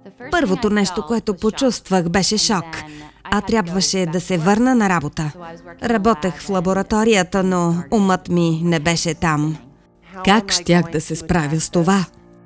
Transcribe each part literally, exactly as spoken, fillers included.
Първото нещо, което почувствах, беше шок. А трябваше да се върна на работа. Работех в лабораторията, но умът ми не беше там. Как щях да се справя с това?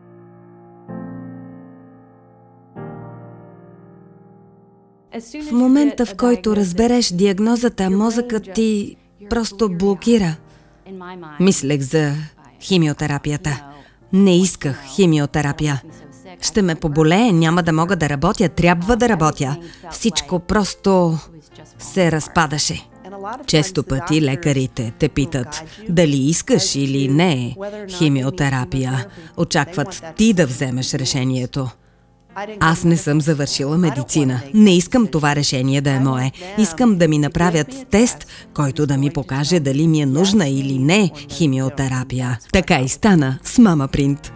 В момента, в който разбереш диагнозата, мозъкът ти просто блокира. Мислех за химиотерапията. Не исках химиотерапия. Ще ме поболее, няма да мога да работя, трябва да работя. Всичко просто се разпадаше. Често пъти лекарите те питат дали искаш или не химиотерапия. Очакват ти да вземеш решението. Аз не съм завършила медицина. Не искам това решение да е мое. Искам да ми направят тест, който да ми покаже дали ми е нужна или не химиотерапия. Така и стана с Мама Принт.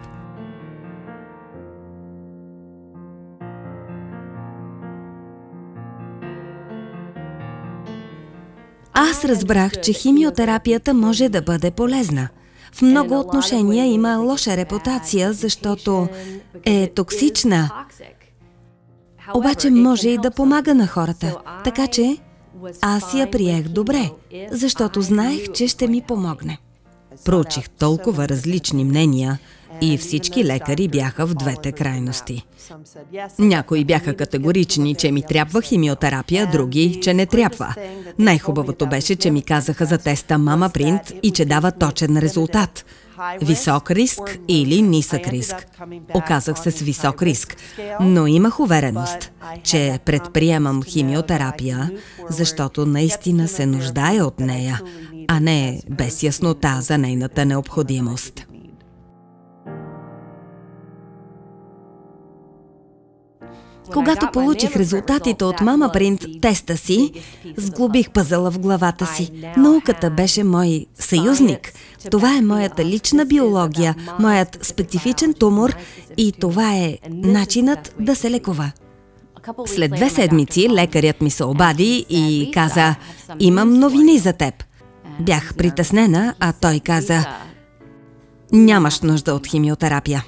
Аз разбрах, че химиотерапията може да бъде полезна. В много отношения има лоша репутация, защото е токсична. Обаче може и да помага на хората. Така че аз я приех добре, защото знаех, че ще ми помогне. Проучих толкова различни мнения и всички лекари бяха в двете крайности. Някои бяха категорични, че ми трябва химиотерапия, други, че не трябва. Най-хубавото беше, че ми казаха за теста Мама Принт и че дава точен резултат. Висок риск или нисък риск. Оказах се с висок риск, но имах увереност, че предприемам химиотерапия, защото наистина се нуждая от нея, а не без яснота за нейната необходимост. Когато получих резултатите от Мама Принт теста си, сглобих пъзела в главата си. Науката беше мой съюзник. Това е моята лична биология, моят специфичен тумор и това е начинът да се лекува. След две седмици лекарят ми се обади и каза: "Имам новини за теб." Бях притеснена, а той каза: "Нямаш нужда от химиотерапия."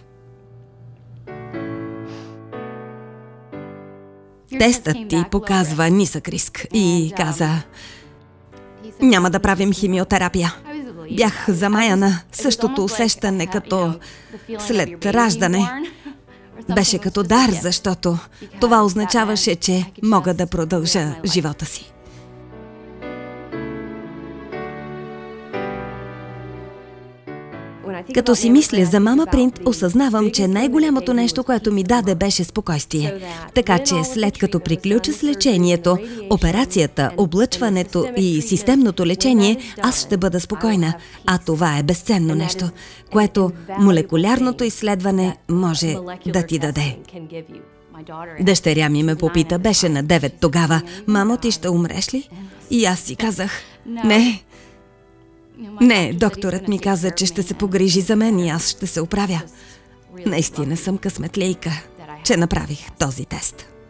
Тестът ти показва нисък риск и каза: "Няма да правим химиотерапия." Бях замаяна, същото усещане като след раждане. Беше като дар, защото това означаваше, че мога да продължа живота си. Като си мисля за Мама Принт, осъзнавам, че най-голямото нещо, което ми даде, беше спокойствие. Така че след като приключа с лечението, операцията, облъчването и системното лечение, аз ще бъда спокойна. А това е безценно нещо, което молекулярното изследване може да ти даде. Дъщеря ми ме попита, беше на девет тогава: "Мамо, ти ще умреш ли?" И аз си казах: "Не. Не, докторът ми каза, че ще се погрижи за мен и аз ще се оправя." Наистина съм късметлийка, че направих този тест.